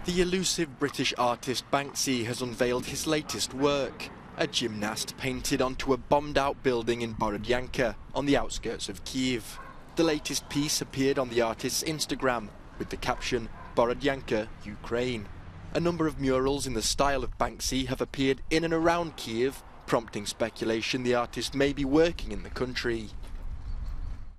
The elusive British artist Banksy has unveiled his latest work, a gymnast painted onto a bombed-out building in Borodyanka, on the outskirts of Kiev. The latest piece appeared on the artist's Instagram, with the caption, Borodyanka, Ukraine. A number of murals in the style of Banksy have appeared in and around Kiev, prompting speculation the artist may be working in the country.